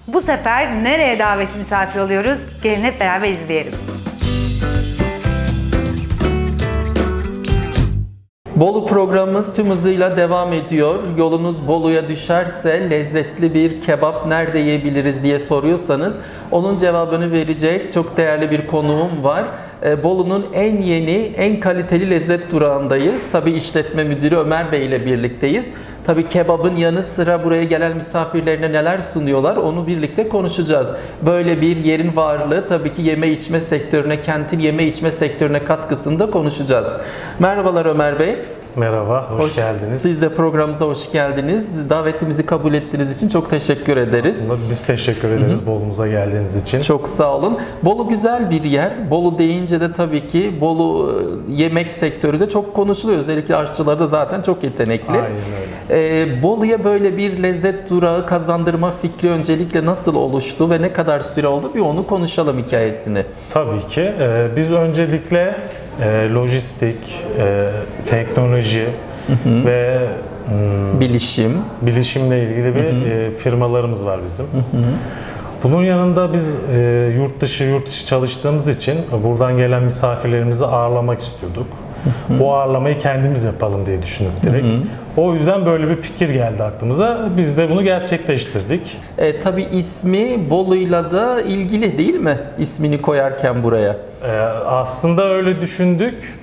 Bu sefer nereye davetsiz misafir oluyoruz? Gelin hep beraber izleyelim. Bolu programımız tüm hızıyla devam ediyor. Yolunuz Bolu'ya düşerse lezzetli bir kebap nerede yiyebiliriz diye soruyorsanız onun cevabını verecek çok değerli bir konuğum var. Bolu'nun en yeni, en kaliteli lezzet durağındayız. Tabii işletme müdürü Ömer Bey ile birlikteyiz. Tabii kebabın yanı sıra buraya gelen misafirlerine neler sunuyorlar onu birlikte konuşacağız. Böyle bir yerin varlığı tabii ki yeme içme sektörüne, kentin yeme içme sektörüne katkısını da konuşacağız. Merhabalar Ömer Bey. Merhaba, hoş geldiniz. Siz de programımıza hoş geldiniz. Davetimizi kabul ettiğiniz için çok teşekkür ederiz. Aslında biz teşekkür ederiz Bolu'muza geldiğiniz için. Çok sağ olun. Bolu güzel bir yer. Bolu deyince de tabii ki Bolu yemek sektörü de çok konuşuluyor. Özellikle aşçılar da zaten çok yetenekli. Aynen öyle. Bolu'ya böyle bir lezzet durağı kazandırma fikri öncelikle nasıl oluştu ve ne kadar süre oldu? Bir onu konuşalım hikayesini. Tabii ki. Biz öncelikle lojistik, teknoloji ve bilişimle ilgili bir firmalarımız var bizim. Bunun yanında biz yurt dışı çalıştığımız için buradan gelen misafirlerimizi ağırlamak istiyorduk. Bu ağırlamayı kendimiz yapalım diye düşündük direkt. O yüzden böyle bir fikir geldi aklımıza. Biz de bunu gerçekleştirdik. Tabii ismi Bolu'yla da ilgili değil mi? İsmini koyarken buraya. Aslında öyle düşündük.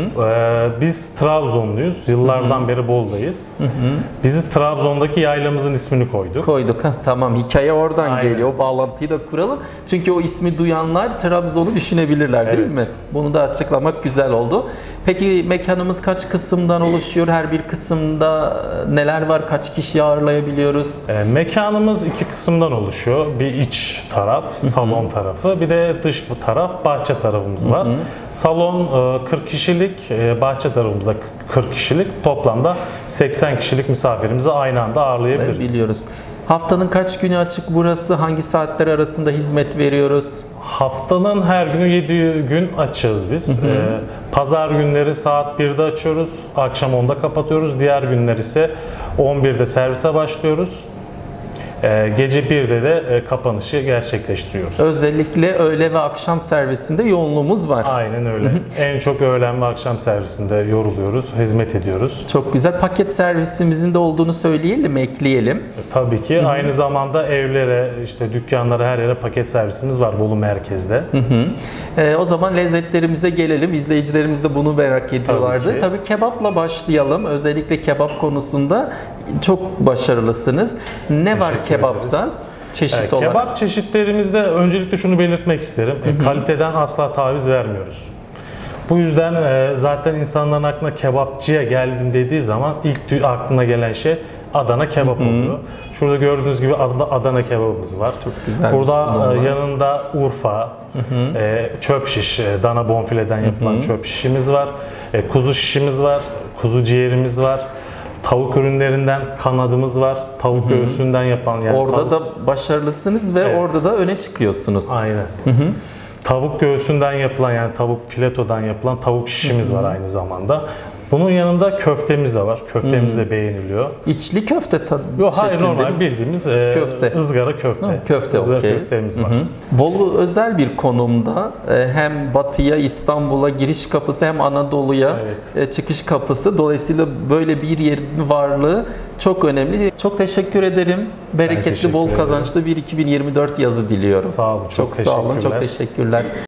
Biz Trabzonluyuz. Yıllardan beri Bolu'dayız. Bizi Trabzon'daki yaylamızın ismini koyduk. Tamam, hikaye oradan Aynen. geliyor. O bağlantıyı da kuralım. Çünkü o ismi duyanlar Trabzon'u düşünebilirler değil mi? Bunu da açıklamak güzel oldu. Peki mekanımız kaç kısımdan oluşuyor? Her bir kısımda neler var? Kaç kişi ağırlayabiliyoruz? Mekanımız iki kısımdan oluşuyor. Bir iç taraf, salon tarafı. Bir de dış taraf, bahçe tarafımız var. Salon 40 kişilik, bahçe tarafımızda 40 kişilik. Toplamda 80 kişilik misafirimizi aynı anda ağırlayabiliriz. Biliyoruz. Haftanın kaç günü açık burası? Hangi saatler arasında hizmet veriyoruz? Haftanın her günü 7 gün açığız biz. Pazar günleri saat 1'de açıyoruz. Akşam 10'da kapatıyoruz. Diğer günler ise 11'de servise başlıyoruz. Gece 1'de de kapanışı gerçekleştiriyoruz. Özellikle öğle ve akşam servisinde yoğunluğumuz var. Aynen öyle. En çok öğlen ve akşam servisinde yoruluyoruz, hizmet ediyoruz. Çok güzel. Paket servisimizin de olduğunu söyleyelim mi, ekleyelim? Tabii ki. Aynı zamanda evlere, işte dükkanlara, her yere paket servisimiz var Bolu merkezde. O zaman lezzetlerimize gelelim. İzleyicilerimiz de bunu merak ediyorlardı. Tabii kebapla başlayalım. Özellikle kebap konusunda çok başarılısınız. Ne var kebapta? Çeşit olarak. Kebap çeşitlerimizde öncelikle şunu belirtmek isterim. Kaliteden asla taviz vermiyoruz. Bu yüzden zaten insanların aklına kebapçıya geldim dediği zaman ilk aklına gelen şey Adana kebap oluyor. Şurada gördüğünüz gibi Adana kebabımız var. Çok güzel. Burada yanında Urfa, çöp şiş, dana bonfileden yapılan çöp şişimiz var. Kuzu şişimiz var, kuzu ciğerimiz var. Tavuk ürünlerinden kanadımız var. Tavuk göğsünden yapan orada da başarılısınız ve orada da öne çıkıyorsunuz. Aynen. Tavuk göğsünden yapılan, yani tavuk filetodan yapılan tavuk şişimiz var aynı zamanda. Bunun yanında köftemiz de var. Köftemiz de beğeniliyor. İçli köfte Yok, hayır, normal bildiğimiz köfte. ızgara köfte. Köfte, ızgara okey. köftemiz var. Bolu özel bir konumda. Hem batıya, İstanbul'a giriş kapısı hem Anadolu'ya çıkış kapısı. Dolayısıyla böyle bir yerin varlığı çok önemli. Çok teşekkür ederim. Bereketli, bol kazançlı bir 2024 yazı diliyorum. Sağ olun. Çok sağ olun. Çok teşekkürler.